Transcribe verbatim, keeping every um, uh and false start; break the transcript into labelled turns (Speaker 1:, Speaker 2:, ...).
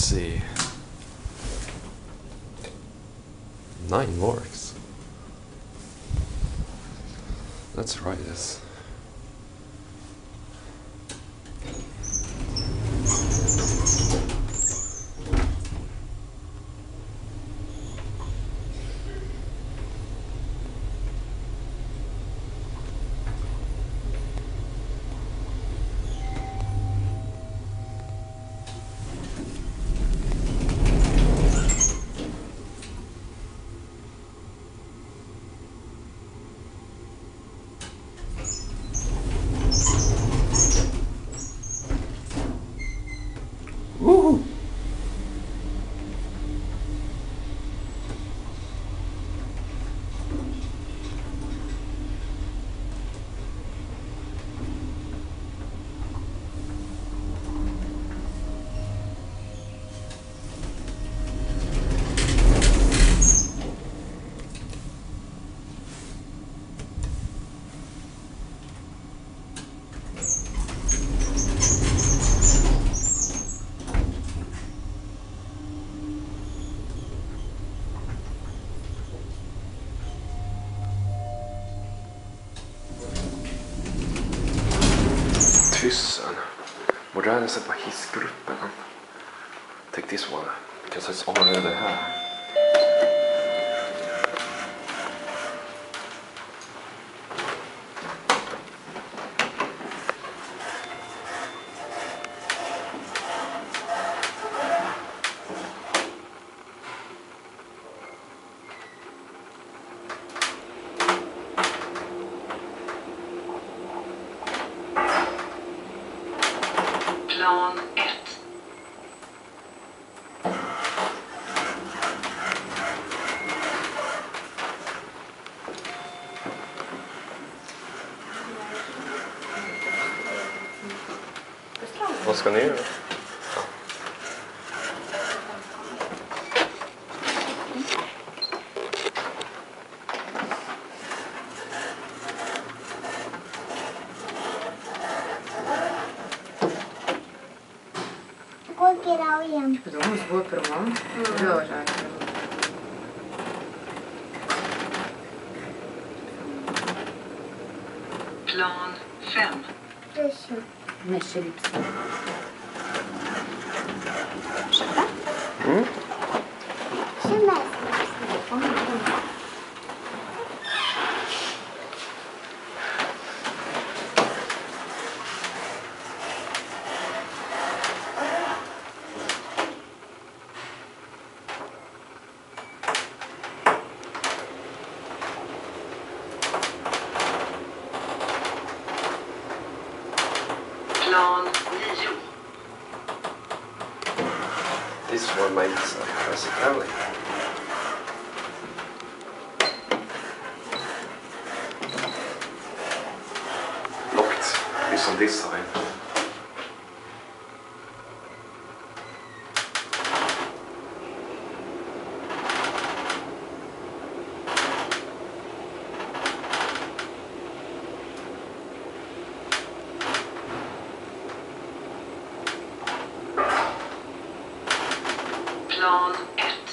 Speaker 1: see. Nine works. Let's try this. Woohoo! Thyssen. Modernised by Hissgruppen. Take this one, because it's already here.
Speaker 2: Plan ett.
Speaker 1: Vad ska ni göra?
Speaker 3: Потому что будет прямо. Лёжа.
Speaker 2: Plan fem.
Speaker 4: Thyssen.
Speaker 3: Nästa lipstick.
Speaker 1: Mm.
Speaker 2: Plan nio.
Speaker 1: This one makes a classic. Locked is on this side.
Speaker 2: Plan ett.